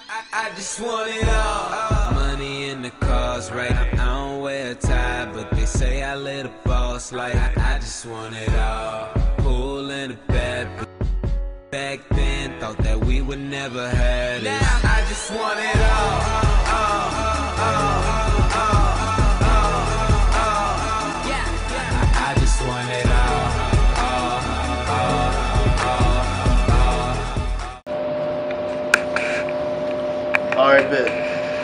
I just want it all. Money in the cars, right? I don't wear a tie, but they say I live a boss like I just want it all. Pool in the bed, but back then thought that we would never have it. Now I just want it all. I just want it all. Alright, bet.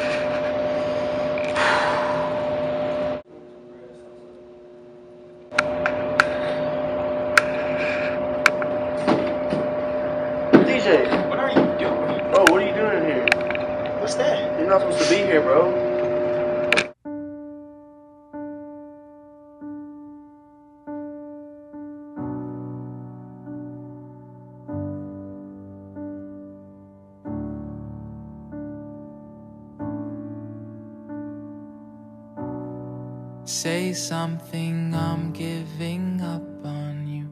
DJ! What are you doing? Bro, what are you doing here? What's that? You're not supposed to be here, bro. Say something, I'm giving up on you.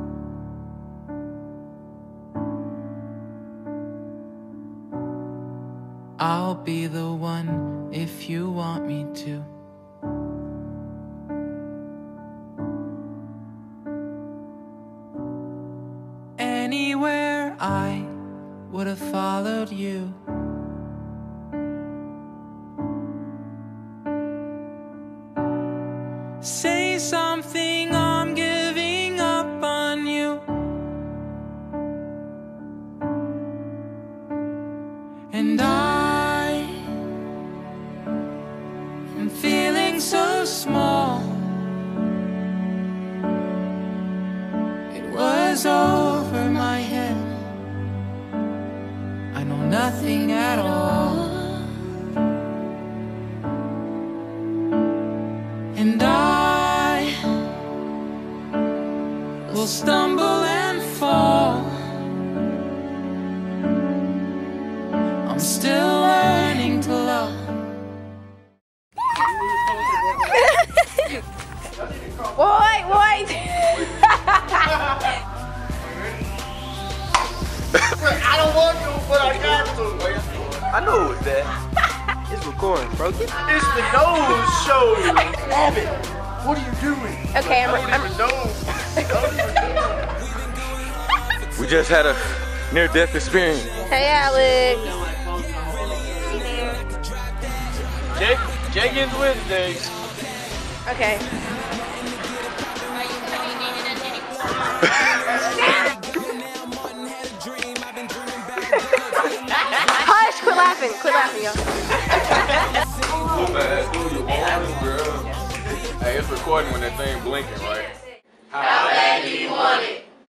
I'll be the one if you want me to. Anywhere I would have followed you. Say something, I'm giving up on you. And I am feeling so small. It was over my head. I know nothing at all. And I will stumble and fall. I'm still learning to love. Wait. I don't want to, but I got to. I know it was that. It's recording, bro. It's the nose show. Abbott, what are you doing? Okay, I don't even know. We just had a near-death experience. Hey, Alex. Jenkins Wednesday. Okay. Hush! Quit laughing, y'all. Hey, it's recording when that thing blinking, right? How bad do you want it?